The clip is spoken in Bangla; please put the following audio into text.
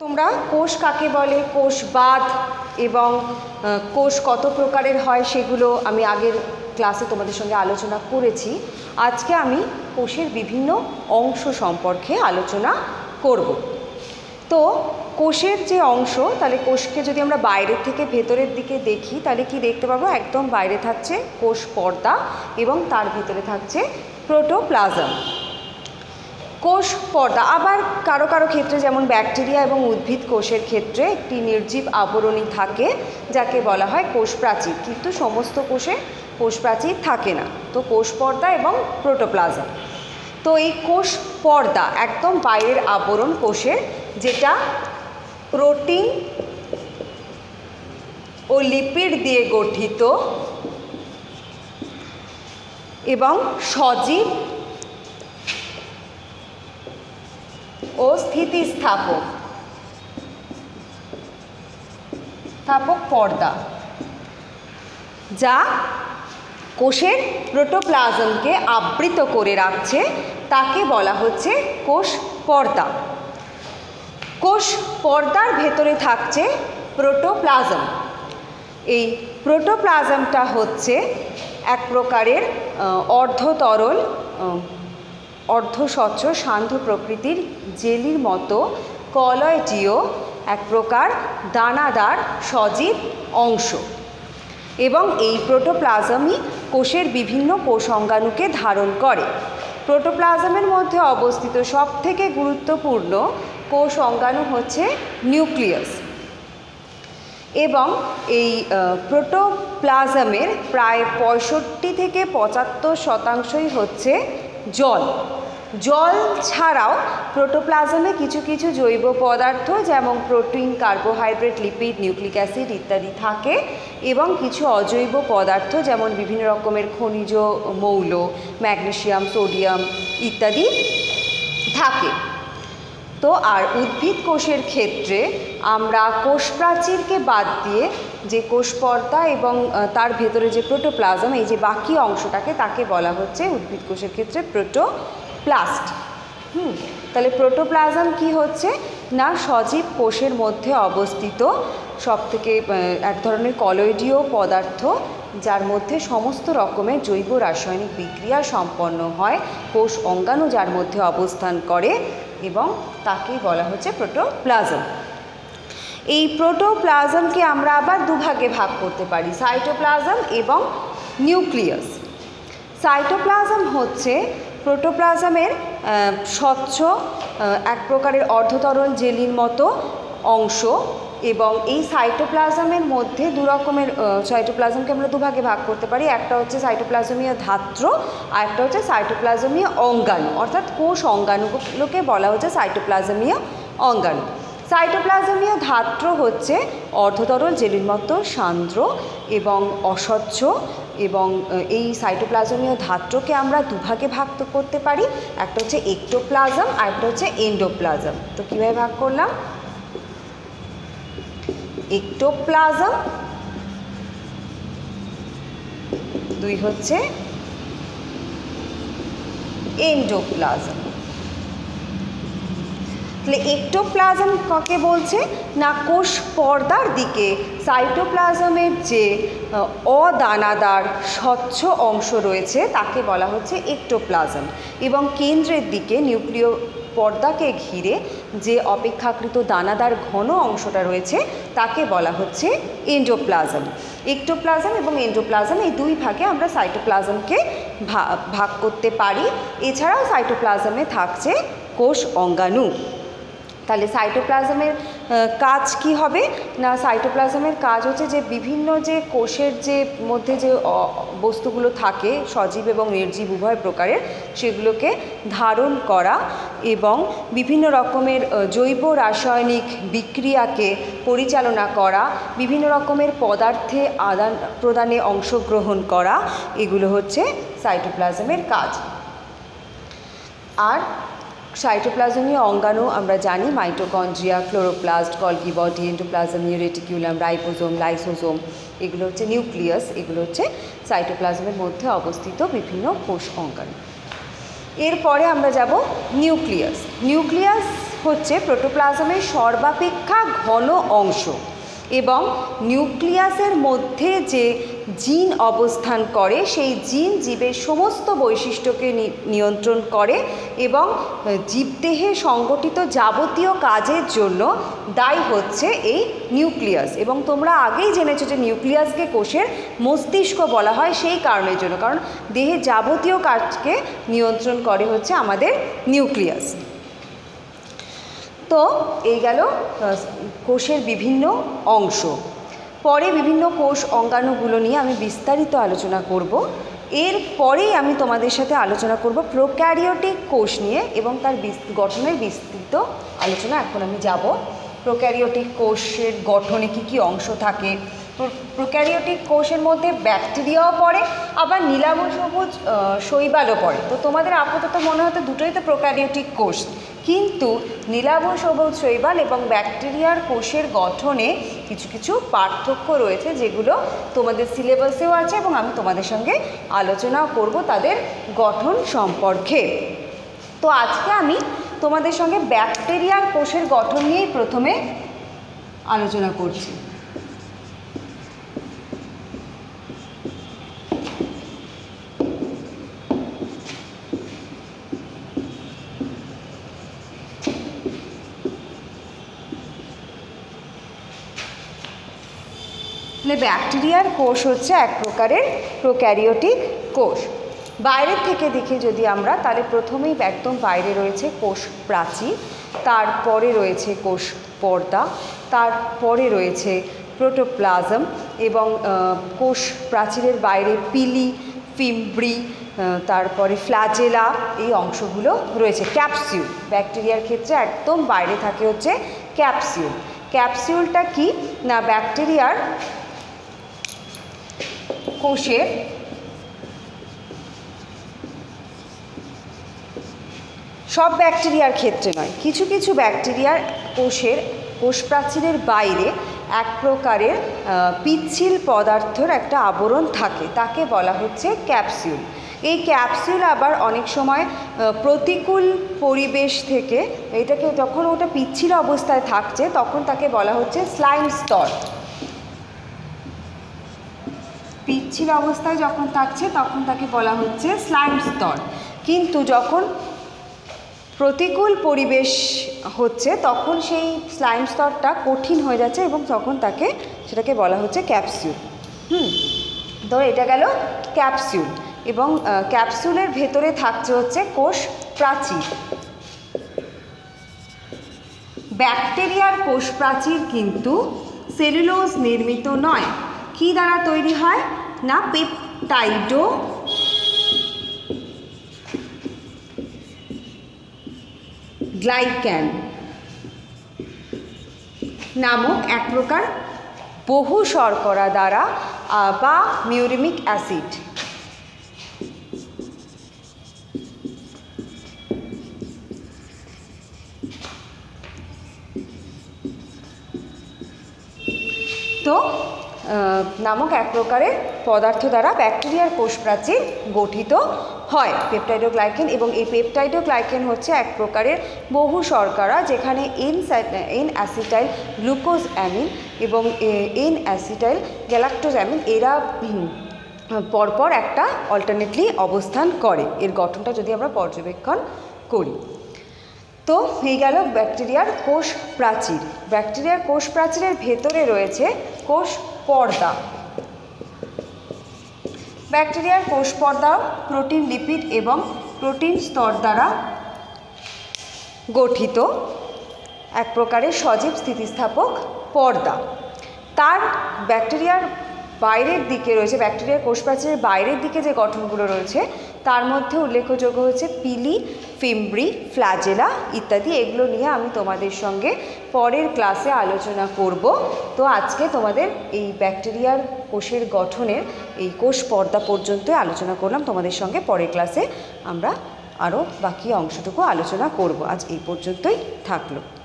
তোমরা কোষ কাকে বলে, কোষবাদ এবং কোষ কত প্রকারের হয় সেগুলো আমি আগের ক্লাসে তোমাদের সঙ্গে আলোচনা করেছি। আজকে আমি কোষের বিভিন্ন অংশ সম্পর্কে আলোচনা করব। তো কোষের যে অংশ, তাহলে কোষকে যদি আমরা বাইরের থেকে ভেতরের দিকে দেখি তাহলে কি দেখতে পাবো, একদম বাইরে থাকছে কোষ পর্দা এবং তার ভেতরে থাকছে প্রোটোপ্লাজম। কোষ পর্দা আবার কারো কারো ক্ষেত্রে, যেমন ব্যাকটেরিয়া এবং উদ্ভিদ কোষের ক্ষেত্রে একটি নির্জীব আবরণী থাকে যাকে বলা হয় কোষ প্রাচীর, কিন্তু সমস্ত কোষে কোষ প্রাচীর থাকে না। তো কোষ পর্দা এবং প্রোটোপ্লাজম, তো এই কোষ পর্দা একদম বাইরের আবরণ কোষের, যেটা প্রোটিন ও লিপিড দিয়ে গঠিত এবং সজীব ও স্থিতিস্থাপক পর্দা, যা কোষের প্রোটোপ্লাজমকে আবৃত করে রাখছে, তাকে বলা হচ্ছে কোষ পর্দা। কোষ পর্দার ভেতরে থাকছে প্রোটোপ্লাজম। এই প্রোটোপ্লাজমটা হচ্ছে এক প্রকারের অর্ধতরল, অর্ধস্বচ্ছ শান্ত প্রকৃতির জেলির মতো কলয়টিও এক প্রকার দানাদার সজীব অংশ, এবং এই প্রোটোপ্লাজমই কোষের বিভিন্ন কোষ অঙ্গাণুকে ধারণ করে। প্রোটোপ্লাজমের মধ্যে অবস্থিত সবথেকে গুরুত্বপূর্ণ কোষ অঙ্গাণু হচ্ছে নিউক্লিয়াস, এবং এই প্রোটোপ্লাজমের প্রায় 65 থেকে 75% হচ্ছে জল। জল ছাড়াও প্রোটোপ্লাজমে কিছু কিছু জৈব পদার্থ, যেমন protein, carbohydrate, lipid, nucleic acid ইত্যাদি থাকে, এবং কিছু অজৈব পদার্থ যেমন বিভিন্ন রকমের খনিজ মৌল, ম্যাগনেসিয়াম, সোডিয়াম ইত্যাদি থাকে। তো আর উদ্ভিদ কোষের ক্ষেত্রে আমরা কোষ প্রাচীরকে বাদ দিয়ে যে কোষ পর্দা এবং তার ভেতরে যে প্রোটোপ্লাজম, এই যে বাকি অংশটাকে, তাকে বলা হচ্ছে উদ্ভিদ কোষের ক্ষেত্রে প্রোটোপ্লাস্ট। তাহলে প্রোটোপ্লাজম কি হচ্ছে না, সজীব কোষের মধ্যে অবস্থিত সবথেকে এক ধরনের কলয়েডীয় পদার্থ, যার মধ্যে সমস্ত রকমের জৈব রাসায়নিক বিক্রিয়া সম্পন্ন হয়, কোষ অঙ্গাণু যার মধ্যে অবস্থান করে, এবং তাকেই বলা হচ্ছে প্রোটোপ্লাজম। এই প্রোটোপ্লাজমকে আমরা আবার দুভাগে ভাগ করতে পারি, সাইটোপ্লাজম এবং নিউক্লিয়াস। সাইটোপ্লাজম হচ্ছে প্রোটোপ্লাজমের স্বচ্ছ এক প্রকারের অর্ধতরল জেলির মতো অংশ, এবং এই সাইটোপ্লাজমের মধ্যে দু রকমের সাইটোপ্লাজমকে আমরা দুভাগে ভাগ করতে পারি। একটা হচ্ছে সাইটোপ্লাজমীয় ধাত্র, আর একটা হচ্ছে সাইটোপ্লাজমীয় অঙ্গাণু, অর্থাৎ কোষ অঙ্গাণুগুলোকে বলা হচ্ছে সাইটোপ্লাজমীয় অঙ্গাণু। সাইটোপ্লাজমীয় ধাত্র হচ্ছে অর্ধতরল জেলির মতো সান্দ্র এবং অস্বচ্ছ, এবং এই সাইটোপ্লাজমীয় ধাত্রকে আমরা দুভাগে ভাগ করতে পারি, একটা হচ্ছে এক্টোপ্লাজম আর একটা হচ্ছে এন্ডোপ্লাজম। তো কীভাবে ভাগ করলাম, এক্টোপ্লাজম, দুই হচ্ছে এন্ডোপ্লাজম। তাহলে এক্টোপ্লাজম কাকে বলছে না, কোষ পর্দার দিকে সাইটোপ্লাজমের যে অদানাদার স্বচ্ছ অংশ রয়েছে তাকে বলা হচ্ছে এক্টোপ্লাজম, এবং কেন্দ্রের দিকে নিউক্লিয় পর্দাকে ঘিরে যে অপেক্ষাকৃত দানাদার ঘন অংশটা রয়েছে তাকে বলা হচ্ছে এন্ডোপ্লাজম। এক্টোপ্লাজম এবং এন্ডোপ্লাজম এই দুই ভাগে আমরা সাইটোপ্লাজমকে ভাগ করতে পারি। এছাড়াও সাইটোপ্লাজমে থাকছে কোষ অঙ্গাণু। তাহলে সাইটোপ্লাজমের কাজ কি হবে না, সাইটোপ্লাজমের কাজ হচ্ছে যে বিভিন্ন যে কোষের যে মধ্যে যে বস্তুগুলো থাকে, সজীব এবং নির্জীব উভয় প্রকারের, সেগুলোকে ধারণ করা এবং বিভিন্ন রকমের জৈব রাসায়নিক বিক্রিয়াকে পরিচালনা করা, বিভিন্ন রকমের পদার্থে আদান প্রদানে অংশগ্রহণ করা, এগুলো হচ্ছে সাইটোপ্লাজমের কাজ। আর সাইটোপ্লাজমীয় অঙ্গাণু আমরা জানি মাইটোকন্ড্রিয়া, ক্লোরোপ্লাস্ট, গলগি বডি, এন্ডোপ্লাজমীয় রেটিকুলাম, রাইবোজোম, লাইসোজোম, এগুলো হচ্ছে নিউক্লিয়াস। এগুলো হচ্ছে সাইটোপ্লাজমের মধ্যে অবস্থিত বিভিন্ন কোষ অঙ্গাণু। এরপরে আমরা যাব নিউক্লিয়াস। নিউক্লিয়াস হচ্ছে প্রোটোপ্লাজমের সর্বাপেক্ষা ঘন অংশ এবং নিউক্লিয়াসের মধ্যে যে জিন অবস্থান করে সেই জিন জীবের সমস্ত বৈশিষ্ট্যকে নিয়ন্ত্রণ করে এবং জীবদেহে সংগঠিত যাবতীয় কাজের জন্য দায়ী হচ্ছে এই নিউক্লিয়াস। এবং তোমরা আগেই জেনেছো যে নিউক্লিয়াসকে কোষের মস্তিষ্ক বলা হয় সেই কারণের জন্য, কারণ দেহের যাবতীয় কাজকে নিয়ন্ত্রণ করে হচ্ছে আমাদের নিউক্লিয়াস। তো এই গেল কোষের বিভিন্ন অংশ। পরে বিভিন্ন কোষ অঙ্গাণুগুলো নিয়ে আমি বিস্তারিত আলোচনা করব। এর পরেই আমি তোমাদের সাথে আলোচনা করব প্রোক্যারিওটিক কোষ নিয়ে এবং তার গঠনের বিস্তৃত আলোচনা। এখন আমি যাব প্রোক্যারিওটিক কোষের গঠনে কী কী অংশ থাকে। প্রোক্যারিওটিক কোষের মধ্যে ব্যাকটেরিয়াও পড়ে, আবার নীলাভ সবুজ শৈবালও পড়ে। তো তোমাদের আপাতত মনে হতো দুটোই তো প্রোক্যারিওটিক কোষ, কিন্তু নীলাভ সবুজ শৈবাল এবং ব্যাকটেরিয়ার কোষের গঠনে কিছু কিছু পার্থক্য রয়েছে, যেগুলো তোমাদের সিলেবাসেও আছে এবং আমি তোমাদের সঙ্গে আলোচনাও করব তাদের গঠন সম্পর্কে। তো আজকে আমি তোমাদের সঙ্গে ব্যাকটেরিয়ার কোষের গঠন নিয়েই প্রথমে আলোচনা করছি। ব্যাকটেরিয়ার কোষ হচ্ছে এক প্রকারের প্রোক্যারিওটিক কোষ। বাইরের থেকে দেখে যদি আমরা, তাহলে প্রথমেই একদম বাইরে রয়েছে কোষ প্রাচীর, তারপরে রয়েছে কোষ পর্দা, তারপরে রয়েছে প্রোটোপ্লাজম এবং কোষ প্রাচীরের বাইরে পিলি, ফিমব্রি, তারপরে ফ্ল্যাজেলা, এই অংশগুলো রয়েছে। ক্যাপসিউল ব্যাকটেরিয়ার ক্ষেত্রে একদম বাইরে থাকে হচ্ছে ক্যাপসিউল। ক্যাপসিউলটা কি না, ব্যাকটেরিয়ার কোষের সব ব্যাকটেরিয়ার ক্ষেত্রে নয়, কিছু কিছু ব্যাকটেরিয়ার কোষ প্রাচীরের বাইরে এক প্রকারের পিচ্ছিল পদার্থের একটা আবরণ থাকে, তাকে বলা হচ্ছে ক্যাপসিউল। এই ক্যাপসিউল আবার অনেক সময় প্রতিকূল পরিবেশ থেকে, এটাকে যখন ওটা পিচ্ছিল অবস্থায় থাকছে তখন তাকে বলা হচ্ছে স্লাইম স্তর। পিচ্ছিল অবস্থায় যখন থাকছে তখন তাকে বলা হচ্ছে স্লাইম স্তর, কিন্তু যখন প্রতিকূল পরিবেশ হচ্ছে তখন সেই স্লাইম স্তরটা কঠিন হয়ে যাচ্ছে এবং তখন সেটাকে বলা হচ্ছে ক্যাপসিউল। তো এটা গেল ক্যাপসিউল। এবং ক্যাপসুলের ভেতরে থাকছে হচ্ছে কোষ প্রাচীর। ব্যাকটেরিয়ার কোষ প্রাচীর কিন্তু সেলুলোজ নির্মিত নয়। কি দ্বারা তৈরি হয় না, পেপটাইডো গ্লাইক্যান নামক এক প্রকার বহু শর্করা দ্বারা বা মিউরিমিক অ্যাসিড। তো নামক এক প্রকারের পদার্থ দ্বারা ব্যাকটেরিয়ার কোষ প্রাচীর গঠিত হয়, পেপটাইডোগ্লাইকেন। এবং এই পেপটাইডোগ্লাইকেন হচ্ছে এক প্রকারের বহু শর্করা, যেখানে এন অ্যাসিটাইল গ্লুকোজ অ্যামিন এবং এন অ্যাসিটাইল গ্যালাক্টোজ অ্যামিন এরা পরপর একটা অল্টারনেটলি অবস্থান করে। এর গঠনটা যদি আমরা পর্যবেক্ষণ করি, তো এই গেল ব্যাকটেরিয়ার কোষ প্রাচীর। ব্যাকটেরিয়ার কোষ প্রাচীরের ভেতরে রয়েছে কোষ পর্দা। ব্যাকটেরিয়ার কোষ পর্দা প্রোটিন, লিপিড এবং প্রোটিন স্তর দ্বারা গঠিত এক প্রকারের সজীব স্থিতিস্থাপক পর্দা। তার ব্যাকটেরিয়ার বাইরের দিকে রয়েছে, ব্যাকটেরিয়ার কোষ প্রাচীরের বাইরের দিকে যে গঠনগুলো রয়েছে তার মধ্যে উল্লেখযোগ্য হচ্ছে পিলি, ফিমব্রি, ফ্ল্যাজেলা ইত্যাদি। এগুলো নিয়ে আমি তোমাদের সঙ্গে পরের ক্লাসে আলোচনা করব। তো আজকে তোমাদের এই ব্যাকটেরিয়ার কোষের গঠনের এই কোষ পর্দা পর্যন্ত আলোচনা করলাম। তোমাদের সঙ্গে পরের ক্লাসে আমরা আরও বাকি অংশটুকু আলোচনা করব। আজ এই পর্যন্তই থাকলো।